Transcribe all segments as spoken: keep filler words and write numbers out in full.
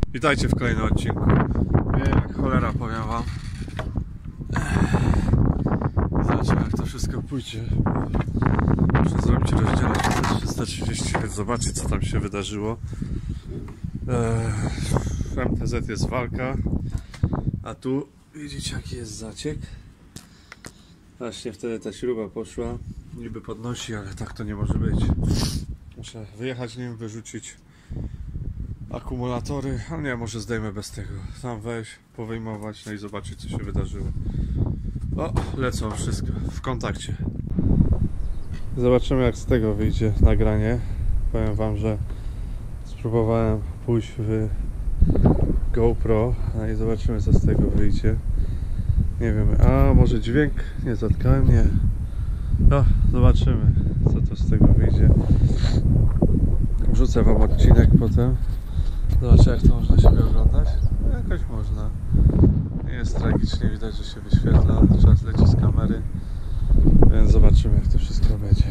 Witajcie w kolejnym odcinku. Wiem, jak cholera, powiem wam. Zobaczymy, jak to wszystko pójdzie. Muszę zrobić rozdzielenie trzysta trzydzieści, więc zobaczyć, co tam się wydarzyło. W M T Z jest walka, a tu widzicie, jaki jest zaciek. Właśnie wtedy ta śruba poszła, niby podnosi, ale tak to nie może być. Muszę wyjechać nim, wyrzucić akumulatory, ale nie, może zdejmę bez tego. Tam wejść, powyjmować, no i zobaczyć, co się wydarzyło. O, lecą wszystko w kontakcie. Zobaczymy, jak z tego wyjdzie nagranie. Powiem wam, że spróbowałem pójść w GoPro, no i zobaczymy, co z tego wyjdzie. Nie wiem, a może dźwięk? Nie zatkałem, nie. No, zobaczymy, co to z tego wyjdzie. Wrzucę wam odcinek potem. Zobaczę, jak to można siebie oglądać. No, jakoś można. Nie jest tragicznie, widać, że się wyświetla. Czas leci z kamery. Więc zobaczymy, jak to wszystko będzie.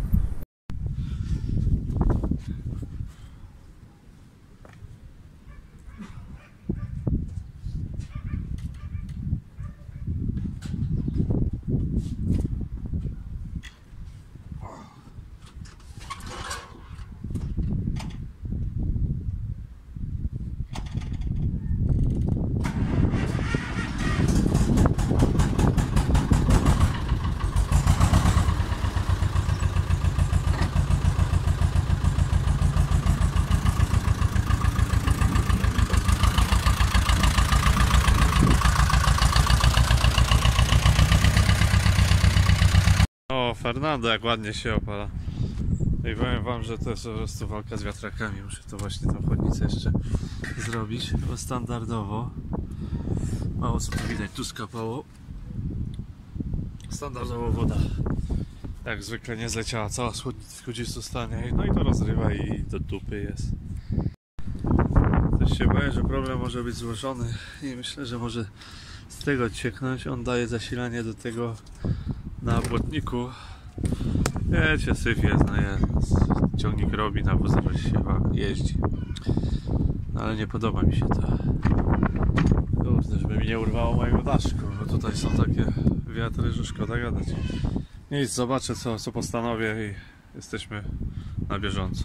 O, Fernando, jak ładnie się opala. I powiem wam, że to jest po prostu walka z wiatrakami. Muszę to właśnie tą chodnicę jeszcze zrobić, bo standardowo mało co tu widać, tu skapało. Standardowo woda jak zwykle nie zleciała cała z chłodzicu stanie, no i to rozrywa i do dupy jest. Też się boję, że problem może być złożony i myślę, że może z tego odcieknąć. On daje zasilanie do tego na błotniku. Wiecie, syf jest, no jest. Ciągnik robi, na wóz się jeździ. No ale nie podoba mi się to. Kurde, żeby mi nie urwało mojego daszku, bo tutaj są takie wiatry, że szkoda gadać. Nic, zobaczę co, co postanowię i jesteśmy na bieżąco.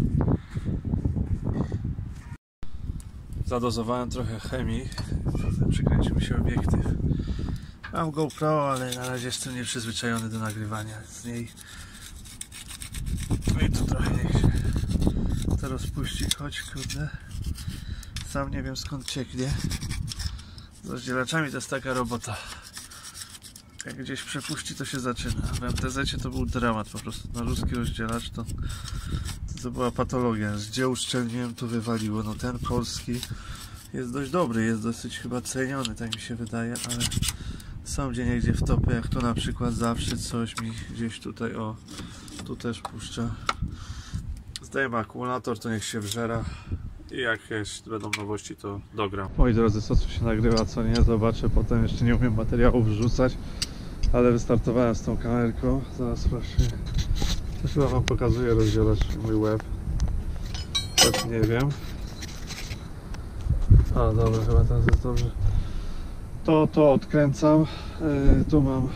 Zadozowałem trochę chemii, przykręcił mi się obiektyw. Mam GoPro, ale na razie jestem nieprzyzwyczajony do nagrywania z niej. No i tu trochę niech się to rozpuści, choć kurde, sam nie wiem, skąd cieknie. Z rozdzielaczami to jest taka robota. Jak gdzieś przepuści, to się zaczyna. W M T Z to był dramat po prostu. Na ruski rozdzielacz to, to, to była patologia. Gdzie uszczelniłem, to wywaliło. No ten polski jest dość dobry, jest dosyć chyba ceniony, tak mi się wydaje, ale są gdzie niegdzie w topie, jak tu na przykład zawsze coś mi gdzieś tutaj, o, tu też puszcza. Zdejmę akumulator, to niech się wżera i jak będą nowości, to dogram. Moi drodzy, co tu się nagrywa, co nie, zobaczę potem. Jeszcze nie umiem materiałów wrzucać, ale wystartowałem z tą kamerką. Zaraz proszę, to chyba wam pokazuje rozdzielacz mój web. Tak, nie wiem. A dobra, chyba teraz jest dobrze. To, to odkręcam, yy, tu mam,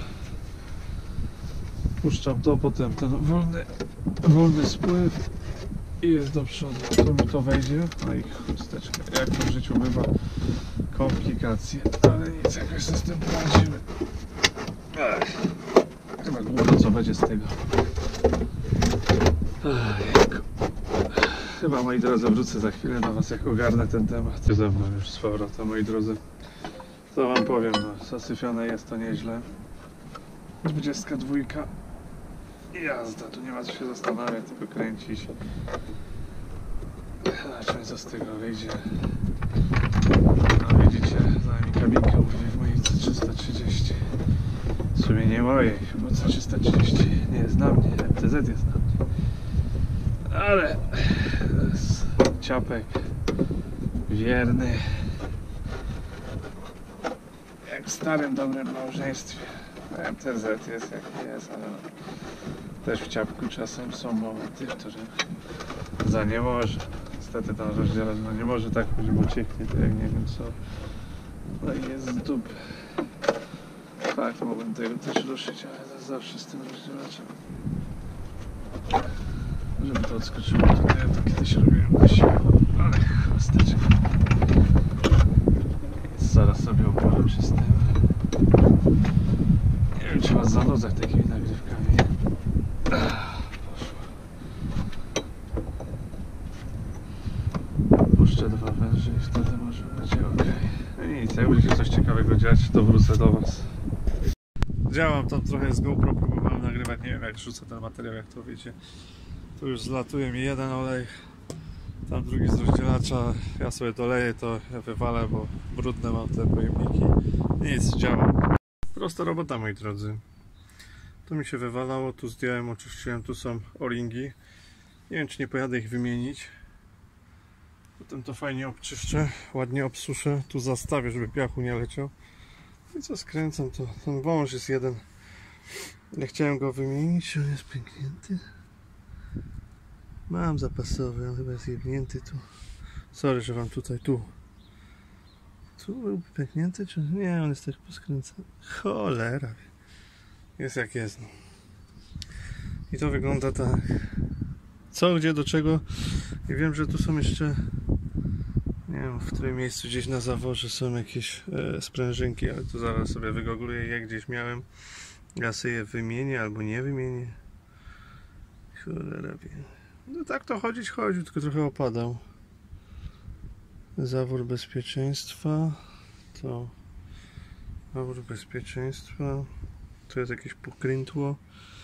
puszczam to, potem ten wolny, wolny spływ i jest do przodu, tu mi to wejdzie, no i chusteczka, jak to w życiu bywa, komplikacje, ale nic, jakoś sobie z tym poradzimy. Ech, chyba głupo co będzie z tego. Ech, chyba, moi drodzy, wrócę za chwilę do was, jak ogarnę ten temat. Ze mną już z powrotem, moi drodzy. Co wam powiem, no, zasyfione jest to nieźle. dwudziestka dwa. Jazda, tu nie ma co się zastanawiać, tylko kręcić. Zobaczmy, co z tego wyjdzie. No widzicie, za mi kabinkę urwie w mojej C trzysta trzydzieści. W sumie nie mojej, bo C trzysta trzydzieści nie jest na mnie, M T Z jest na mnie. Ale to jest ciapek wierny. Jak w starym, dobrym małżeństwie. M T Z jest jak jest, ale też w ciapku czasem są momenty, w których za nie może. niestety ten rozdzielacz no nie może tak być, bo cieknie to jak nie wiem co. No i jest z dupy. Fakt, mogłem tego też ruszyć, ale to zawsze z tym rozdzielaczem. Żeby to odskoczyło, to ja to kiedyś robiłem na siłę, ale chwasteczek. Zaraz sobie opowiem się z tym. Nie wiem, trzeba zanudzać takimi nagrywkami. Poszło. Puszczę dwa węże i wtedy może będzie ok. No nic, jak będzie się coś ciekawego dziać, to wrócę do Was. Działam tam trochę z GoPro, próbowałem nagrywać, nie wiem jak rzucę ten materiał, jak to wiecie. Tu już zlatuje mi jeden olej, tam drugi z rozdzielacza, ja sobie doleję, to ja wywalę, bo brudne mam te pojemniki. Nic, działa. Prosta robota, moi drodzy. Tu mi się wywalało, tu zdjąłem, oczyściłem, tu są o-ringi. Nie wiem, czy nie pojadę ich wymienić. Potem to fajnie obczyszczę, ładnie obsuszę, tu zastawię, żeby piachu nie leciał. I co skręcam, to ten wąż jest jeden. Ja chciałem go wymienić, on jest pęknięty. Mam zapasowy, on chyba jest jebnięty tu. Sorry, że wam tutaj, tu. Tu był pęknięty, czy nie? On jest tak poskręcany. Cholera. Jest jak jest. No. I to wygląda tak. Co, gdzie, do czego? I wiem, że tu są jeszcze, nie wiem, w którym miejscu gdzieś na zaworze są jakieś e, sprężynki, ale tu zaraz sobie wygoogluję, jak gdzieś miałem. Ja sobie je wymienię albo nie wymienię. Cholera. No tak to chodzić chodził, tylko trochę opadał. Zawór bezpieczeństwa. To zawór bezpieczeństwa. Tu jest jakieś pokrętło.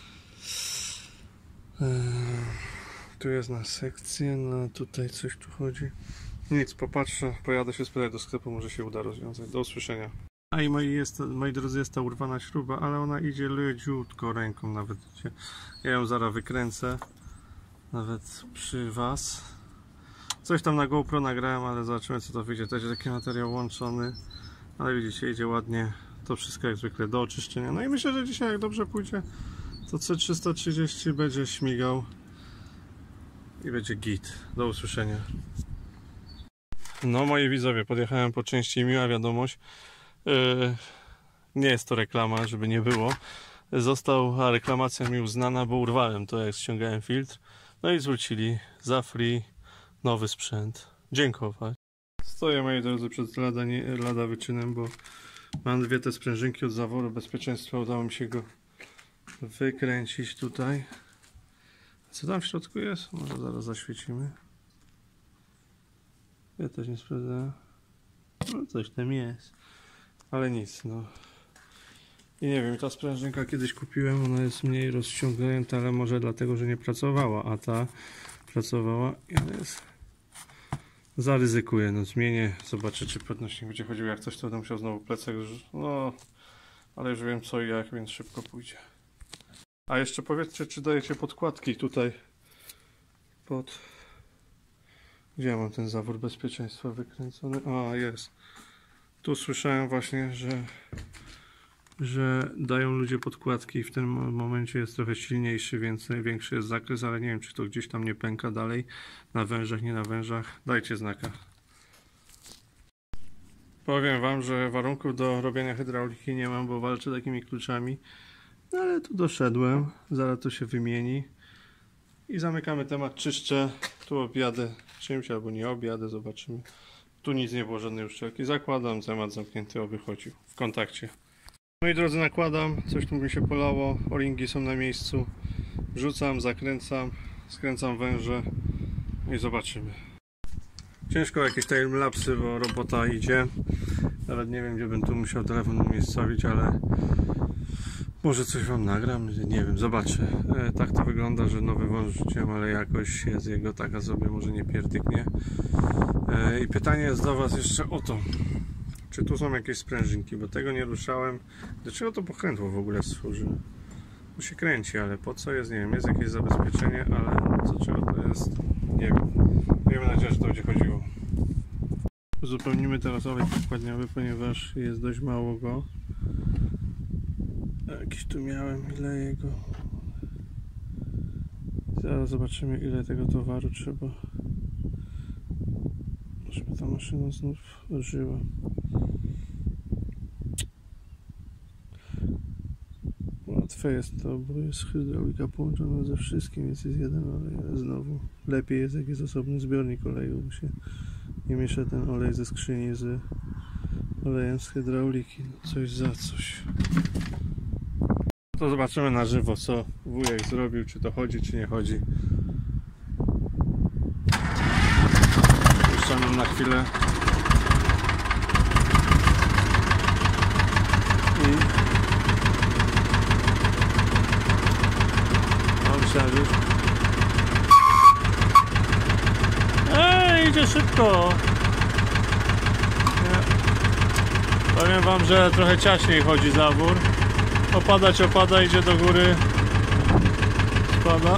Eee, tu jest na sekcję, no tutaj coś tu chodzi. Nic, popatrzę, pojadę się spytać do sklepu, może się uda rozwiązać. Do usłyszenia. A i moi, jest, moi drodzy, jest ta urwana śruba, ale ona idzie leciutko ręką nawet. Ja ją zaraz wykręcę. Nawet przy Was. Coś tam na GoPro nagrałem, ale zobaczymy co to wyjdzie. To jest taki materiał łączony. Ale widzicie, idzie ładnie. To wszystko jak zwykle do oczyszczenia. No i myślę, że dzisiaj jak dobrze pójdzie, to C trzysta trzydzieści będzie śmigał. I będzie git. Do usłyszenia. No moi widzowie, podjechałem po części i miła wiadomość. Yy, nie jest to reklama, żeby nie było. Została reklamacja mi uznana, bo urwałem to jak ściągałem filtr. No i zwrócili za free nowy sprzęt. Dziękować. Stoję, moi drodzy, przed lada, nie, lada wyczynem, bo mam dwie te sprężynki od zaworu bezpieczeństwa. Udało mi się go wykręcić tutaj. Co tam w środku jest? Może zaraz zaświecimy. Ja też nie sprawdzałem. No coś tam jest. Ale nic, no. I nie wiem, ta sprężynka kiedyś kupiłem, ona jest mniej rozciągnięta, ale może dlatego, że nie pracowała, a ta pracowała i ona jest... Zaryzykuję, no zmienię, zobaczę czy podnośnik będzie chodził, jak coś to będę musiał znowu plecak, no... Ale już wiem co i jak, więc szybko pójdzie. A jeszcze powiedzcie, czy dajecie podkładki tutaj pod... Gdzie ja mam ten zawór bezpieczeństwa wykręcony? A, jest. Tu słyszałem właśnie, że że dają ludzie podkładki i w tym momencie jest trochę silniejszy, więc większy jest zakres, ale nie wiem, czy to gdzieś tam nie pęka dalej, na wężach, nie na wężach. Dajcie znaka. Powiem wam, że warunków do robienia hydrauliki nie mam, bo walczę takimi kluczami, no ale tu doszedłem, zaraz to się wymieni i zamykamy temat, czyszczę, tu objadę czymś albo nie objadę, zobaczymy. Tu nic nie było, żadnej uszczelki, zakładam, temat zamknięty, oby chodził, w kontakcie. Moi drodzy, nakładam, coś tu mi się polało, o-ringi są na miejscu, wrzucam, zakręcam, skręcam węże i zobaczymy. Ciężko jakieś timelapsy, bo robota idzie, nawet nie wiem gdzie bym tu musiał telefon umiejscowić, ale może coś wam nagram, nie wiem, zobaczę. E, tak to wygląda, że nowy wąż rzuciłem, ale jakoś jest jego taka sobie, może nie pierdyknie. E, I pytanie jest do was jeszcze o to. Czy tu są jakieś sprężynki, bo tego nie ruszałem. Dlaczego to pokrętło w ogóle służy? Tu się kręci, ale po co jest? Nie wiem, jest jakieś zabezpieczenie, ale co czego to jest? Nie wiem. Miejmy nadzieję, że to będzie chodziło. Uzupełnimy teraz olej pokładniowy, ponieważ jest dość mało go. Jakiś tu miałem, ile jego. Zaraz zobaczymy, ile tego towaru trzeba ta maszyna znów ożyła. Łatwe jest to, bo jest hydraulika połączona ze wszystkim, więc jest jeden olej, ale znowu lepiej jest, jak jest osobny zbiornik oleju, bo się nie miesza ten olej ze skrzyni z olejem z hydrauliki. Coś za coś. To zobaczymy na żywo, co wujek zrobił, czy to chodzi, czy nie chodzi. Puszczamy na chwilę. I no, myślałem, że już... Ej, idzie szybko! Nie. Powiem wam, że trochę ciaśniej chodzi zawór. Opadać, opada, idzie do góry. Spada.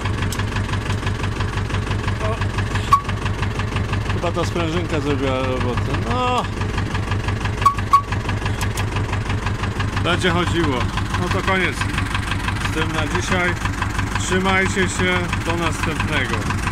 O. Chyba ta sprężynka zrobiła robotę. No! Będzie chodziło. No to koniec z tym na dzisiaj. Trzymajcie się. Do następnego.